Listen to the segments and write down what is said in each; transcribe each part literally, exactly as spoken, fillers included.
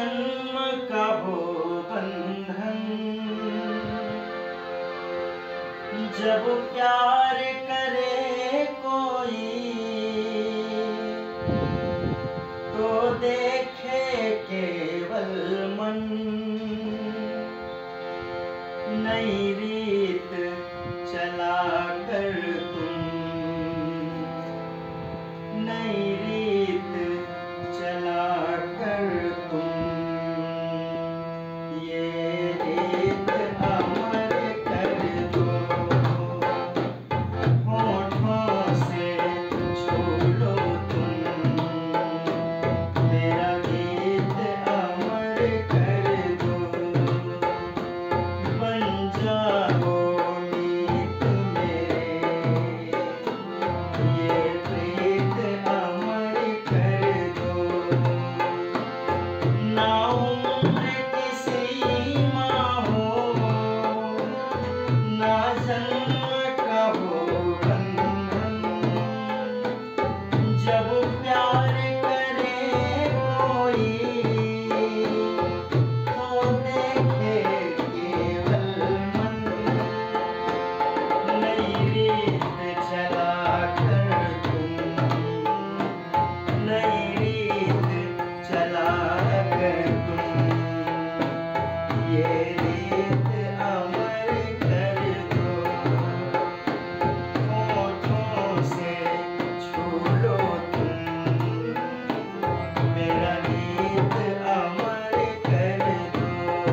जन्म का वो बंधन, जब प्यार करे कोई तो देखे केवल मन। नई रीत चला कर तुम, नई रीत चला कर तुम, ये रीत अमर कर दो। होठों से छू लो तुम, मेरा गीत अमर कर दो। बन जाओ मीत मेरे, ये प्रीत अमर कर दो। ना उम्र की सीमा हो, ना जन्म का वो बंधन, जब प्यार करे कोई तो देखे केवल मन। नई रीत चला कर तुम, नई रीत चला कर तुम, ये रीत अमर कर दो। होठों से छू लो तुम, मेरा गीत अमर कर दो।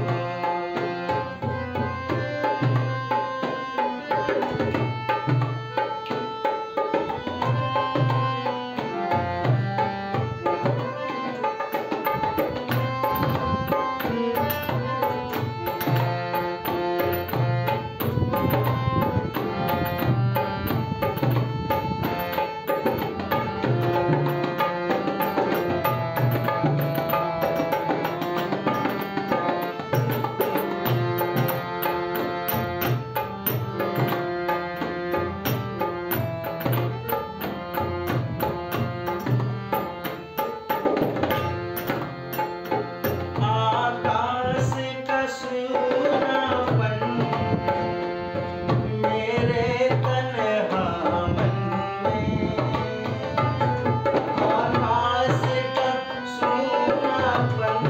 आकाश का सूनापन मेरे तन्हा मन में, आकाश का सूनापन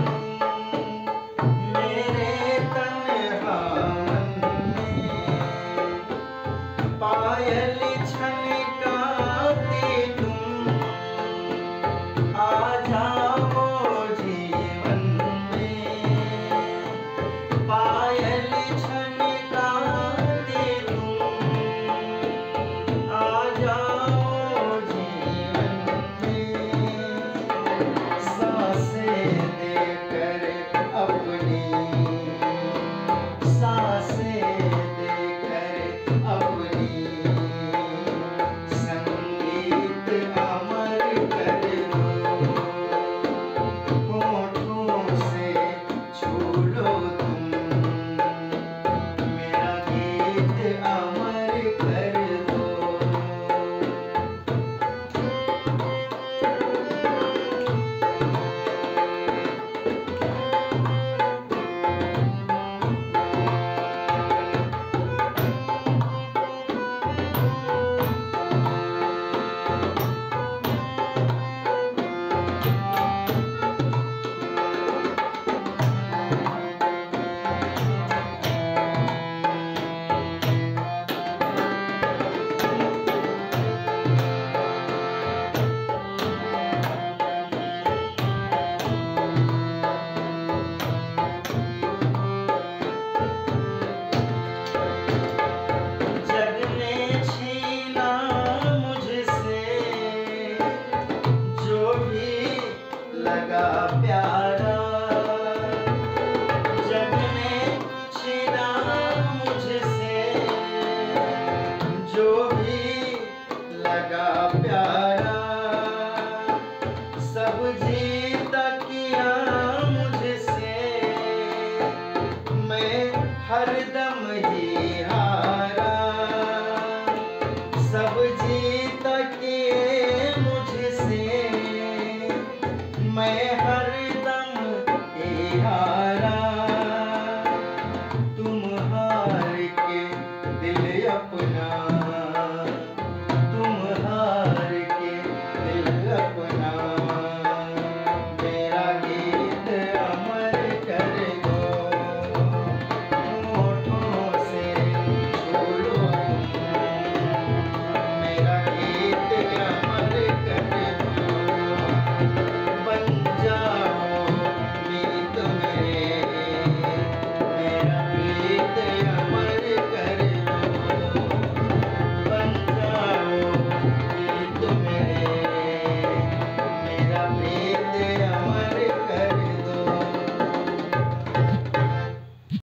मेरे तन्हा मन में। पायल छनकाती तुम, आ जाओ जीवन में। पायल छनकाती तुम, आ जाओ जीवन में। सांसें देकर अपनी, सांसें देकर अपनी, संगीत अमर कर दो। होठों से छू लो तुम, मेरा गीत अमर कर दो। जग ने छीना मुझसे जो भी लगा प्यारा, जग ने छीना मुझसे जो भी लगा प्यारा। सब जीता किया मुझसे, मैं हरदम ही हारा। सब जीत के मुझसे मैं हरदम धन्य